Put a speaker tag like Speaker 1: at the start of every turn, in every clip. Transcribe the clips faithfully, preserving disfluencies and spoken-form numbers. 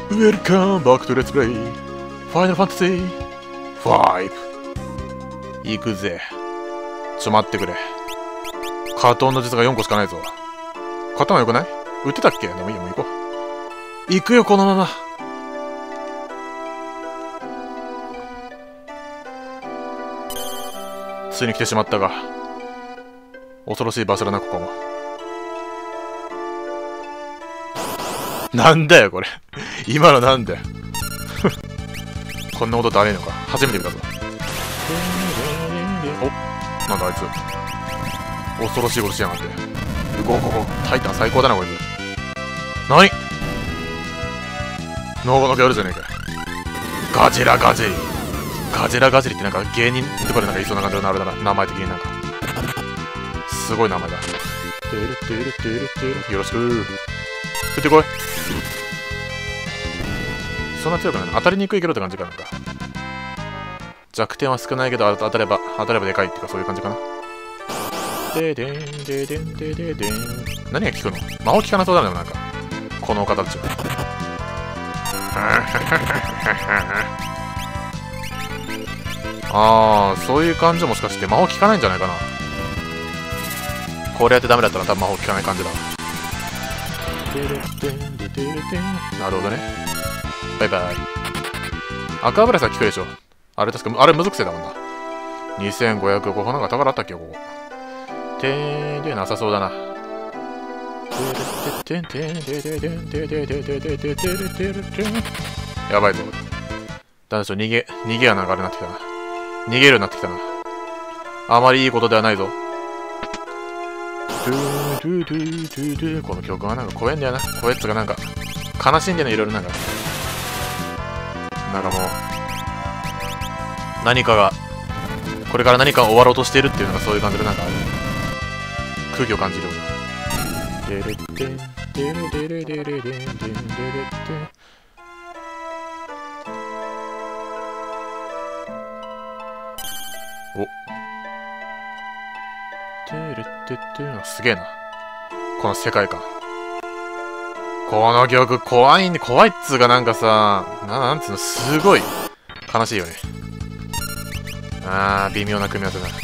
Speaker 1: Welcome back to Let's Play Final Fantasy ファイブ。行くぜ。ちょ待ってくれ。カトンの術がよんこしかないぞ。刀よくない？売ってたっけ？でもいいよ、もう行こう。行くよ、このまま。ついに来てしまったが、恐ろしい場所だな、ここも。なんだよ、これ。今のなんだよ。こんなことってあれのか。初めて見たぞ。お、なんだあいつ。恐ろしいことしやがって。ゴーゴーゴー。タイタン最高だな、こいつ。なに？ノーゴのギャルじゃねえかよ。ガジラガジリ。ガジラガジリってなんか芸人とかでなんかいそうな感じのなるなら、名前的になんか。すごい名前だ。てるてるてるてる。よろしく。出てこい。そんな強くないの？当たりにくいけどって感じかなんか。弱点は少ないけど当たれば当たればでかいっていうかそういう感じかな。ででんででんでででん。何が効くの？魔法効かなそうだね、なんかこの形は。ああ、そういう感じもしかして魔法効かないんじゃないかな。これやってダメだったら多分魔法効かない感じだ。なるほどね。バイバイ。赤油さ効くでしょ。あれ確か、あれ無属性だもんな。にせんごひゃくごほなんか宝あったっけここ。てーでなさそうだな。やばいぞ。だんだん逃げ、逃げやなんかあれなってきたな。逃げるようになってきたな。あまりいいことではないぞ。この曲はなんか怖いんだよな。怖いやつがなんか悲しいんだよね、いろいろなんか。なんかもう何かがこれから何かが終わろうとしているっていうのがそういう感じでなんか空気を感じるような。おすげえなこの世界観。この曲怖いんで、怖いっつうかなんかさ、な、なんつうの、すごい悲しいよね。あー、微妙な組み合わせだ。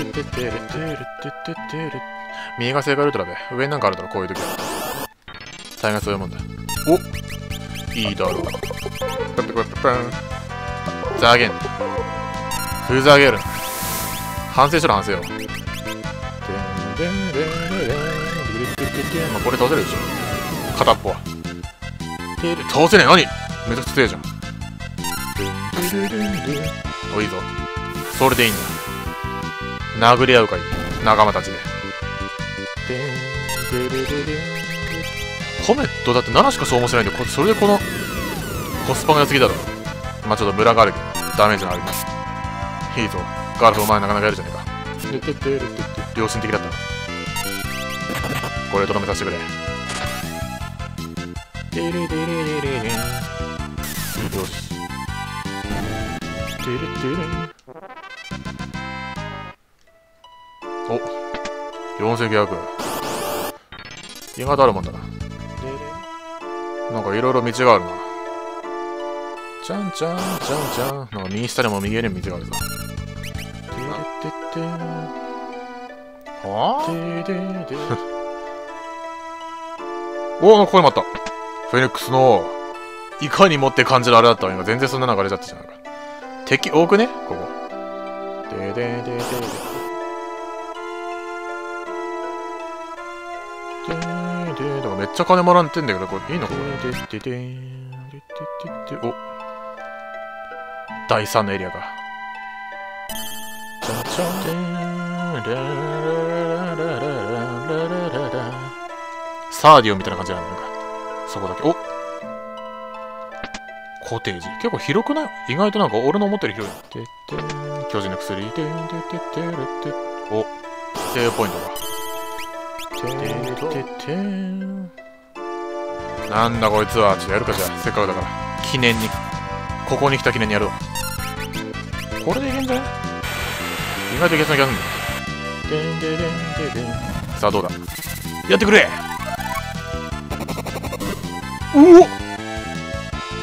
Speaker 1: 右が正解ウルトラで、上になんかあるだろ、こういう時は。大概そういうもんだ。おいいだろう。パピパピパン。ザーゲン。ふざけるな。反省しろ、反省を。まあ、これ倒せるでしょ。片っぽは倒せねえ。何めちゃくちゃ強いじゃん。おいいぞ。それでいいんだ。殴り合うかい仲間たちで。コメットだってななしか消耗しないんで、それでこのコスパが良すぎだろ。まあちょっとムラがあるけどダメージのあります。いいぞ。ガルフお前なかなかやるじゃねえか。良心的だったな。これとどめさせてくれ。よし。およんせんきゅうひゃく。意外とあるもんだな。なんかいろいろ道があるな。ちゃんちゃんちゃんちゃん。なんか右下にも右上にも道があるぞ。はぁおお、ここにもあった。フェニックスのいかにもって感じのあれだったわ。今全然そんな流れちゃったじゃん。敵多くねここ。ででででででででめっちゃ金もらってんだけど、これいいのこれ。でででででおだいさんのエリアか。チャンチャンラララララララサーディオンみたいな感じなんだ。なんかそこだけ。おコテージ結構広くない？意外となんか俺の思ってる広い。巨人の薬。おセーブポイントが。なんだこいつは。ちょっとやるかじゃあ。せっかくだから記念にここに来た記念にやるわ。これでいけんじゃない？意外といけそうな気がするんだよ。さあどうだ。やってくれ。うおっ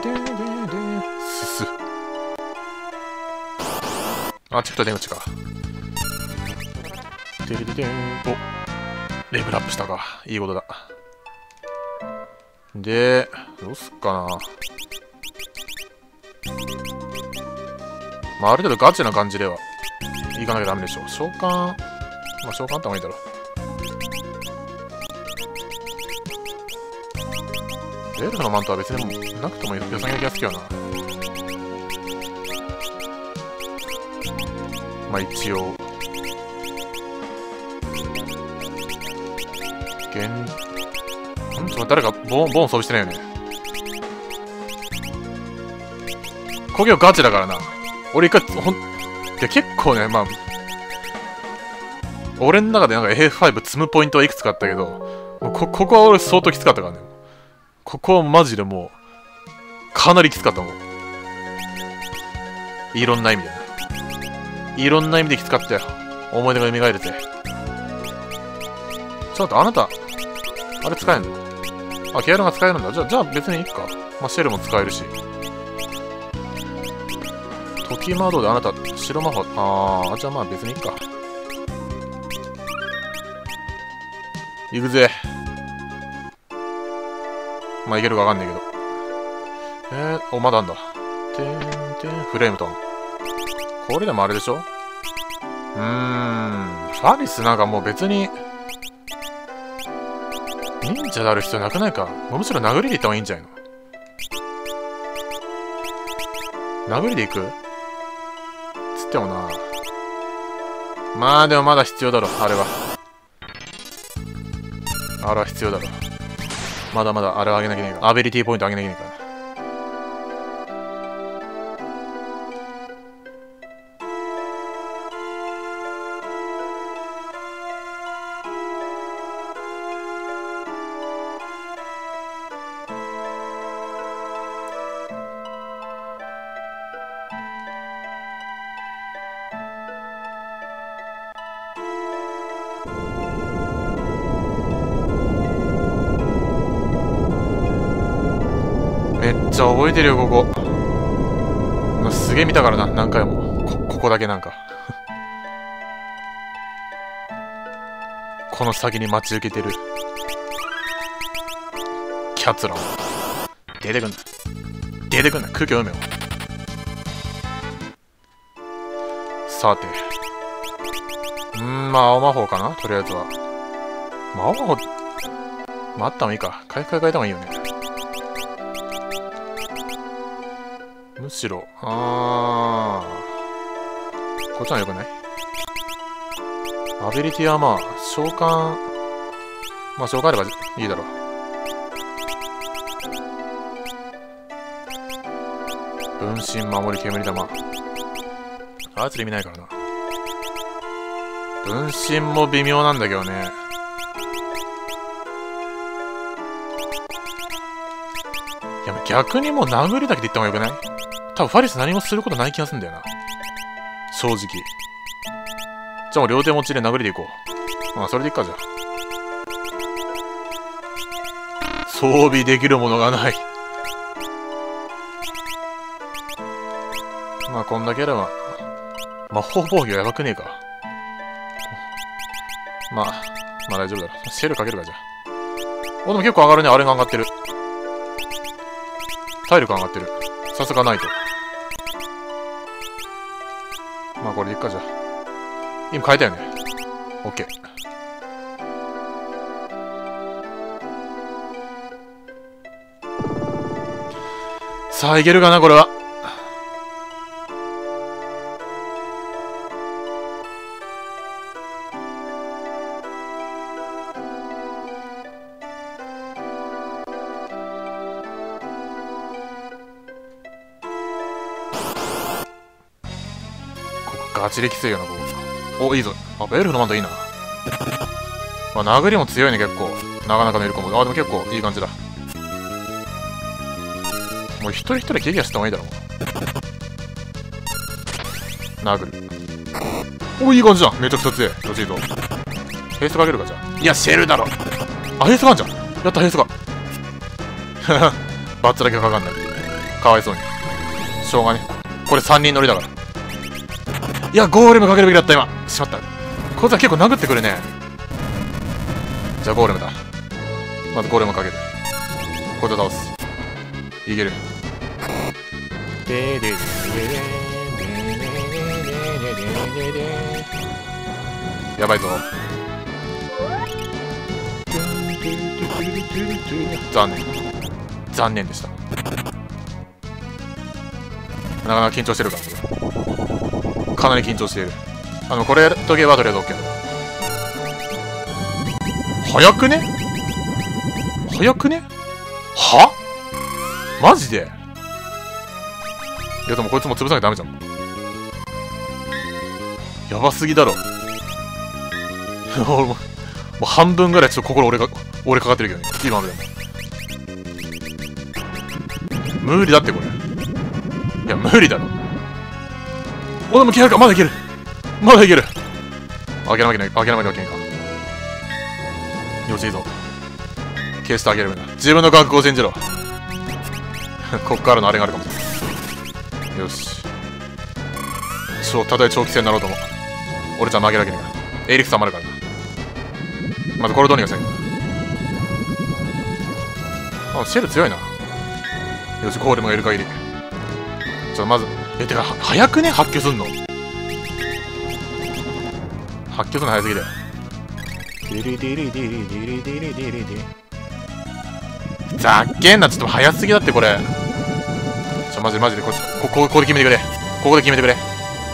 Speaker 1: すす。あ、チクと出口か。ででででん。お、レベルアップしたか。いいことだ。で、どうすっかな。まあ、ある程度ガチな感じではいかなきゃダメでしょ。召喚、まあ、召喚あった方がいいだろう。エルフのマントは別にもうなくても良さげな気がするよな。まあ一応。現、んちょっと誰かボン、ボン装備してないよね。工業ガチだからな。俺一回、ほん、いや結構ね、まあ、俺の中でなんか エーエフファイブ 積むポイントはいくつかあったけど、こ、ここは俺相当きつかったからね。ここはマジでもう、かなりきつかったもん。いろんな意味でね。いろんな意味できつかったよ。思い出が蘇るぜ。ちょっとあなた、あれ使えんの？あ、ケアルが使えるんだ。じゃあ、じゃあ別にいいか。まあ、シェルも使えるし。時窓であなた、白魔法、あー、じゃあまあ別にいいか。行くぜ。まあいけるかわかんないけど。えー、お、まだあんだ。てんてん、フレームトン。これでもあれでしょ？うーん、ファリスなんかもう別に、忍者である必要なくないか？むしろ殴りでいった方がいいんじゃないの？殴りでいく？つってもな。まあでもまだ必要だろ、あれは。あれは必要だろ。まだまだあれを上げなきゃいけないから。アビリティポイント上げなきゃいけないから。 めっちゃ覚えてるよ、ここ。すげえ見たからな、何回も。こ、ここだけなんか。この先に待ち受けてる。キャツラン。出てくんな。出てくんな。空気読めよ。さて。うーん、まあ、青魔法かなとりあえずは。まあ、青魔法、まあ、あったもいいか。回復変えた方がいいよね。むしろ、あー。こっちは良くない？アビリティはまあ、召喚、まあ、召喚あればいいだろう。分身、守り、煙玉。あいつで意味ないからな。分身も微妙なんだけどね。いや、逆にもう殴るだけで言った方がよくない？多分ファリス何もすることない気がするんだよな。正直。じゃあもう両手持ちで殴りでいこう。まあそれでいっか、じゃあ。装備できるものがない。まあこんだけあれば。魔法防御やばくねえか。まあ、まあ大丈夫だろ。シェルかけるか、じゃあ。お、でも結構上がるね。あれが上がってる。体力上がってる。さすがないと。まあこれでいっか、じゃあ。今変えたよね。オッケー。さあ、いけるかな、これは。ガチ歴強いよな、ここ。お、いいぞ。あ、エルフのマントいいな。まあ、殴りも強いね、結構。なかなかのエルコも。あ、でも結構いい感じだ。もう一人一人ケギアした方がいいだろ、もう。殴る。お、いい感じじゃん。めちゃくちゃ強い。どっちいいぞ。ヘイストかけるか、じゃあ。いや、シェルだろ。あ、ヘイストかんじゃん。やった、ヘイストか。バッツだけかかんない。かわいそうに。しょうがね。これさんにん乗りだから。いや、ゴーレムかけるべきだった、今。しまった。こいつは結構殴ってくるね。じゃあ、ゴーレムだ。まずゴーレムかける。こいつを倒す。いける。でーでーでーでーでーでーでー。やばいぞ。残念。残念でした。なかなか緊張してるから、かなり緊張している。あの、これとけばとりあえず OK だ。早くね早くねはマジでいや、でもこいつも潰さなきゃダメじゃん。やばすぎだろ。俺も、もう半分ぐらいちょっと心折れか、折れかかってるけどね。今までも。無理だってこれ。いや、無理だろ。お、でも気合うか。まだいける。まだいける。諦めなきゃ、諦めなきゃいけんか。よし、いいぞ。消してあげるんだ。自分の覚悟を信じろ。こっからのあれがあるかもしれない。よし。そう、たとえ長期戦になろうとも。俺じゃ負けるわけねえから。エリクサもあるからな。まずこれどうにかしない。あ、シェル強いな。よし、ゴーレムがいる限り。ちょっとまず、え、てか、は早くね発狂すんの。発狂するの早すぎだよ。ディリディリディリディリディリディリディ。ざっけんな、ちょっと早すぎだってこれ。ちょ、マジでマジでこっち、ここ、ここで決めてくれ。ここで決めてくれ。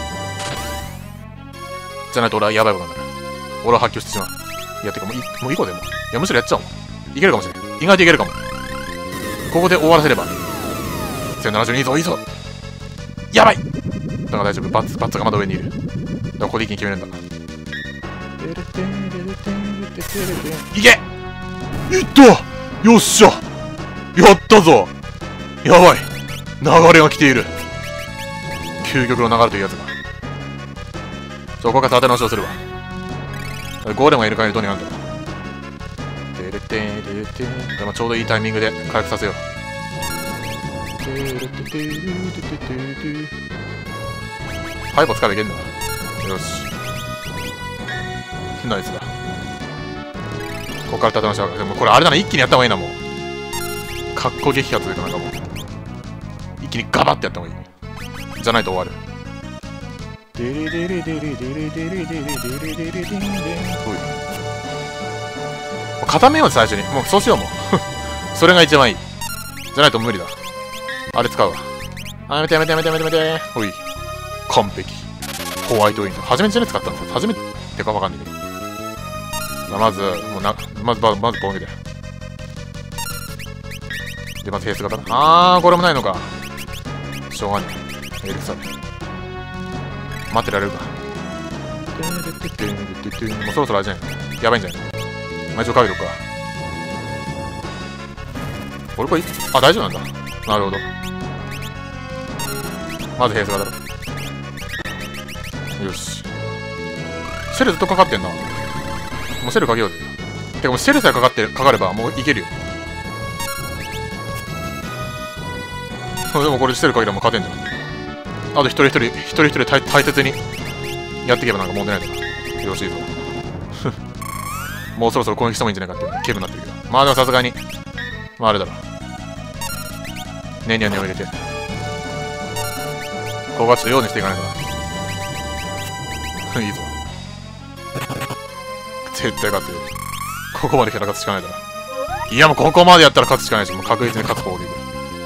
Speaker 1: じゃないと俺はやばいことになる。俺は発狂してしまう。いや、てかもうい、もういい子でも。いや、むしろやっちゃおう。いけるかもしれない。意外といけるかも。ここで終わらせれば。せんななじゅうにいいぞ、いいぞ。やばい。だから大丈夫。バツ、バツがまだ上にいる。だからここで一気に決めるんだ。いけいったよっしゃやったぞやばい流れが来ている究極の流れというやつが。そこから立て直しをするわ。 ゴーレムがいる限りどうにかなるんだろ。てれてれててでもちょうどいいタイミングで回復させよう。てれててててててハイボ使えばいけんだ。よし。ナイスだ。ここから立てましょう。でもこれあれだな、一気にやった方がいいな、もう。かっこ撃破というかなんかもう。一気にガバッてやった方がいい。じゃないと終わる。デレデレデレデレデレデレデレデレデレデレデレ。固めよう最初に。もうそうしようもう。それが一番いい。じゃないと無理だ。あれ使うわ。あ、やめてやめてやめてやめてやめて。ほい。完璧。ホワイトウィンド。初めてじゃね使ったんですよ。初めてかわかんないけど。まず、もうな、まず、まず、まず、ボンゲで。で、まず、ヘース型な。あー、これもないのか。しょうがねえ。エリクサで。待ってられるか。もうそろそろあれじゃないの。やばいんじゃないの。まあ、一応かけとくか。俺これ、あ、大丈夫なんだ。なるほど。まず、ヘース型だろ。よし。シェルずっとかかってんな。もうシェルかけようぜ。てかもうシェルさえかかって、かかればもういけるよ。でもこれシェルかければもう勝てんじゃん。あと一人一人、一人一人大大切にやっていけばなんか問題ないから。よろしいぞ。もうそろそろ攻撃してもいいんじゃないかっていう気分になってるけど。まあでもさすがに、まああれだろ。ねにゃねを入れて。ここはちょっと用にしていかないとな。いいぞ。絶対勝ってる。ここまで来たら勝つしかないだろ。いやもうここまでやったら勝つしかないし、もう確実に勝つ方でいく。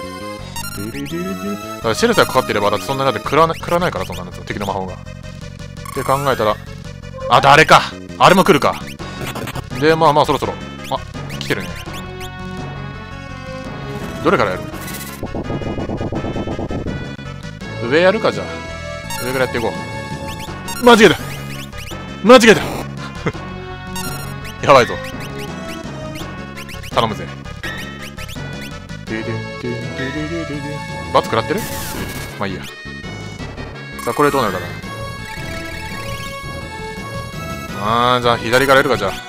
Speaker 1: だからシェルさえかかってれば、だってそんなだって食らわないから、そんなの敵の魔法が。って考えたら、あ、誰かあれも来るか。で、まあまあそろそろ。あ、来てるね。どれからやる？上やるか、じゃあ。上からやっていこう。間違えた間違えたやばいぞ。頼むぜ。バツ食らってる？まあいいや。さあ、これどうなるかな。あー、じゃあ左からやるか、じゃあ。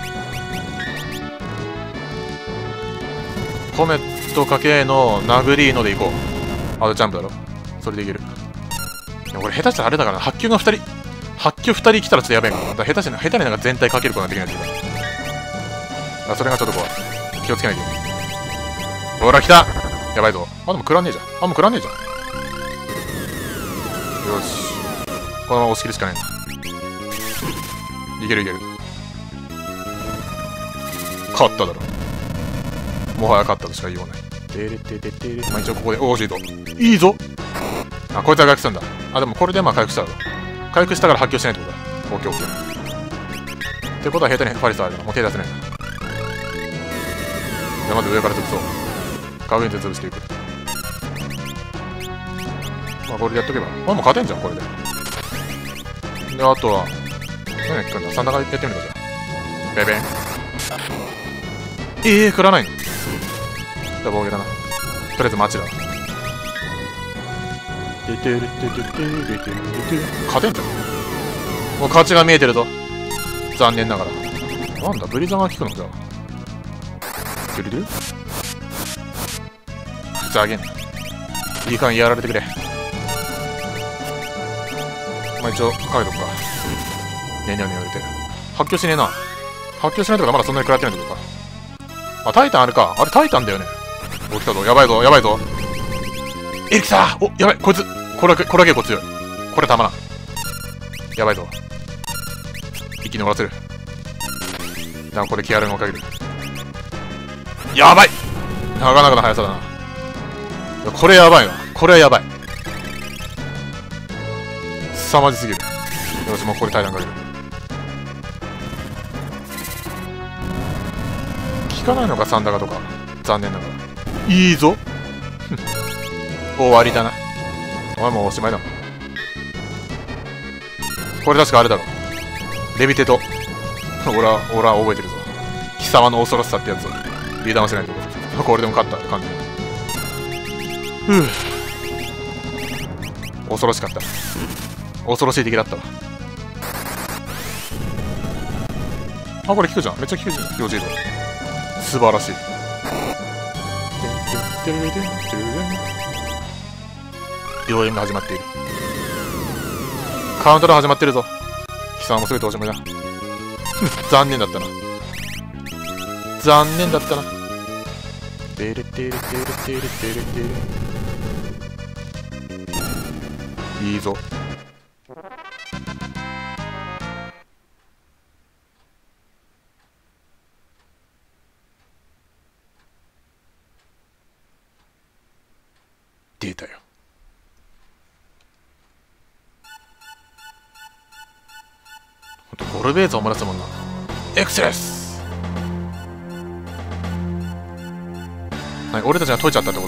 Speaker 1: コメットかけの殴りのでいこう。あとジャンプだろ。それでいける。でもこれ下手したらあれだからな。発球がふたり。発球ふたり来たらちょっとやべえかな。だから下手して下手になんか全体かけることができないというか。あ、それがちょっとこう、気をつけなきゃいけない。ほら、来たやばいぞ。あ、でも食らんねえじゃん。あ、もう食らんねえじゃん。よし。このまま押し切るしかないな。いけるいける。勝っただろ。もはや勝ったとしか言いようがない。てれてててれ。まあ一応ここで、おー、惜しいぞ。いいぞ。あ、こいつは回復したんだ。あ、でもこれでまあ回復しただろ。回復したから発狂しないってことだ。オッケーオッケー。ってことは下手にファリスあるな。もう手出せないな。じゃあまず上から潰そう。確認で潰していく。まあこれでやっとけば。あ、もう勝てんじゃん、これで。で、あとは、何やってくんだ。サンダーがやってみるか、じゃあ。ベベン。ええー、食らないの。じゃあ防御だな。とりあえず待ちだ。ててるててててててて。勝てんじゃん。もう勝ちが見えてるぞ。残念ながら。なんだ、ブリザーが効くのじゃあ。てるでふざけんな。いい感じやられてくれ。まあ一応、かけとくか。ねにゃにゃ入れて。発狂しねえな。発狂しないとかまだそんなに食らってないってことか。あ、タイタンあれか。あれタイタンだよね。お、来たぞ。やばいぞ、やばいぞ。エリクサー！お、やばい、こいつ。これだけ、これだけ結構強い。これたまらん。やばいぞ。生き残らせる。じゃあこれ気軽に追いかける。やばい！なかなかの速さだな。これやばいな。これはやばい。凄まじすぎる。よし、もうこれタイタンかける。効かないのか、サンダガとか。残念ながら。いいぞ終わりだな。お前もうおしまいだ。これ確かあれだろ。レビテと。俺は、俺は覚えてるぞ。貴様の恐ろしさってやつを。油断はしないとこ。これでも勝ったって感じ。ふぅ。恐ろしかった。恐ろしい敵だったわ。 あ、これ効くじゃん。めっちゃ効くじゃん。用心度素晴らしい。秒読みが始まっている。カウントダウン始まってるぞ。貴様もすべておしまいだ。残念だったな。残念だったな。テレテレテレテレテレテレ。いいぞ。出たよ。ほんとゴルベーズを思い出すもんな。エクセレス。何、俺たちが解いちゃったってこと？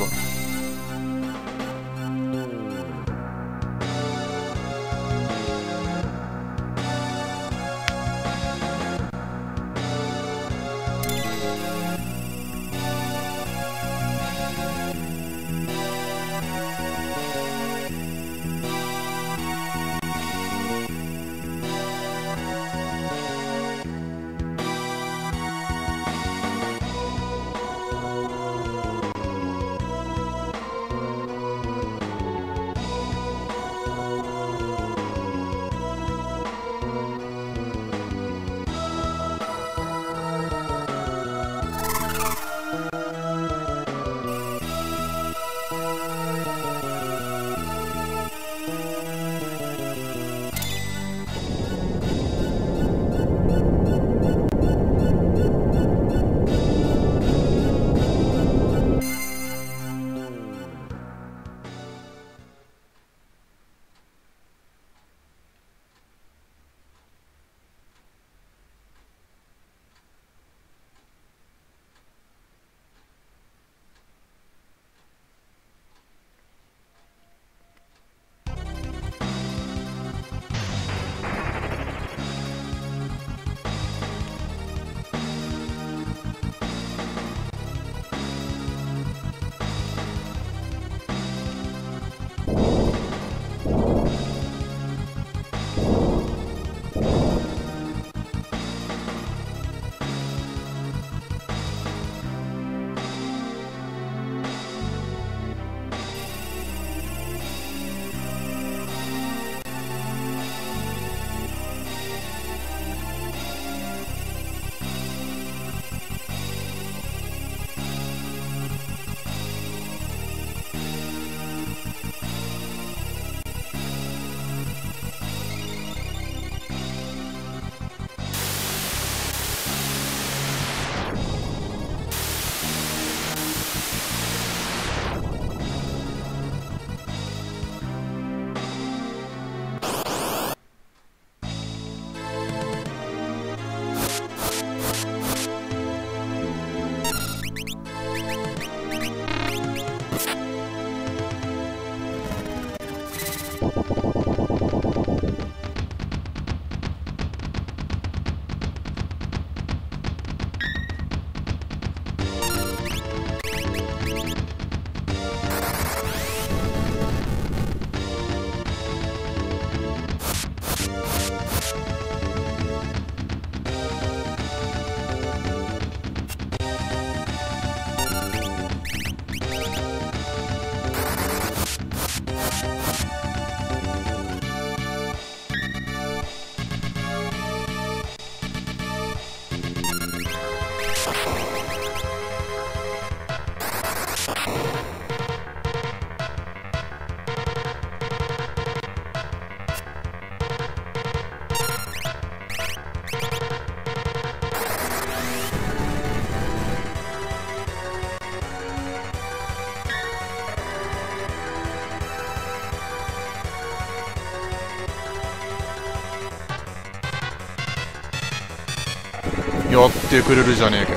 Speaker 1: やってくれるじゃねえか。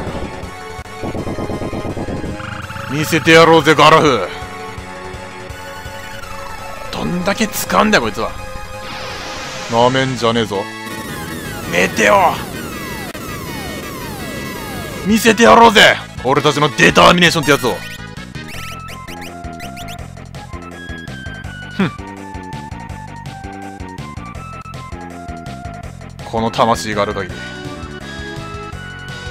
Speaker 1: 見せてやろうぜガラフ。どんだけ使うんだよこいつは。なめんじゃねえぞメテオ。見せてやろうぜ俺たちのデターミネーションってやつを。ふん、この魂がある限り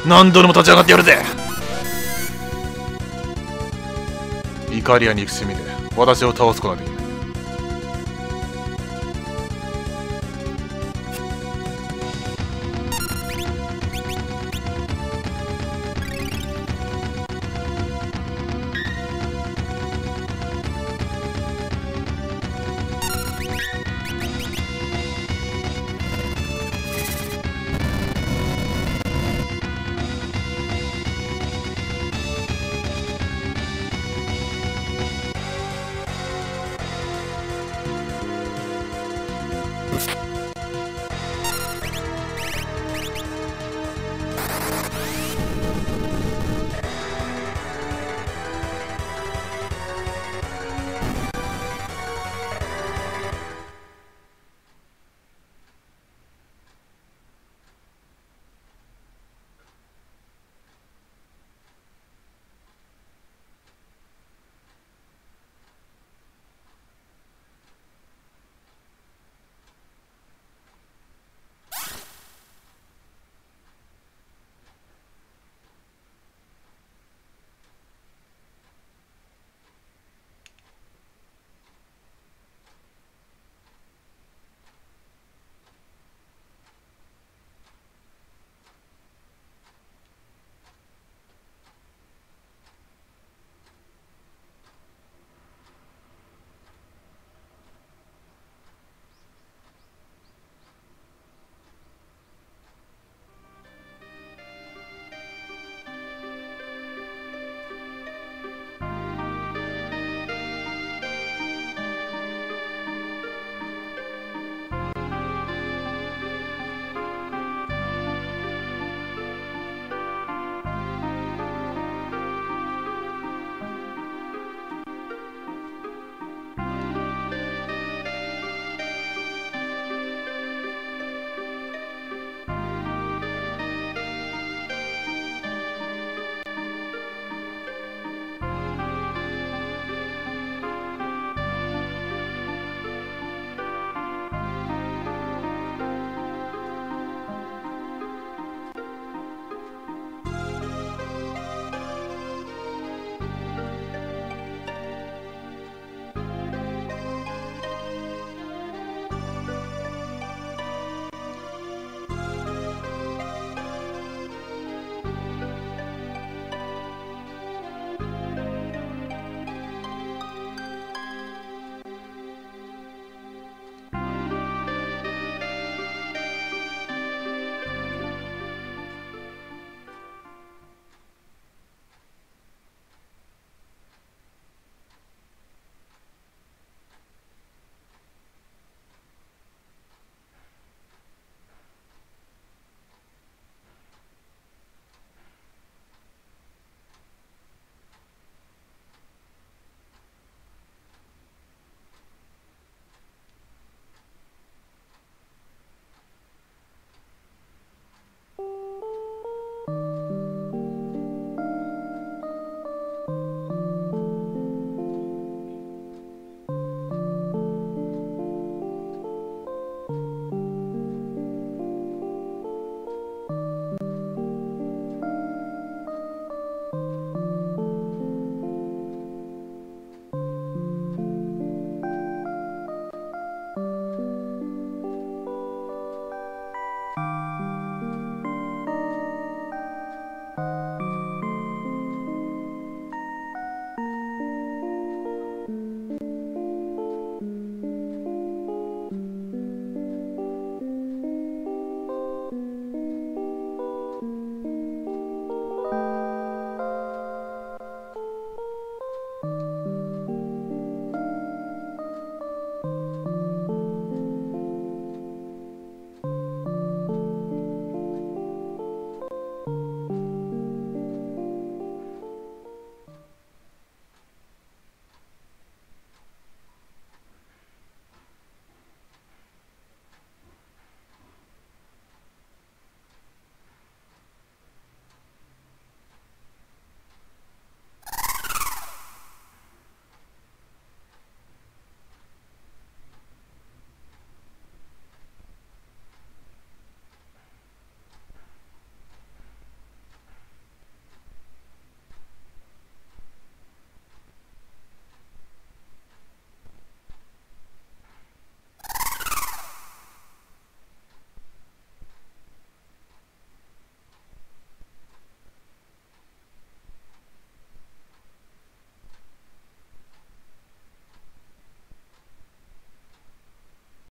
Speaker 1: 何度でも立ち上がってやるぜ。怒りや憎しみで私を倒すことができる。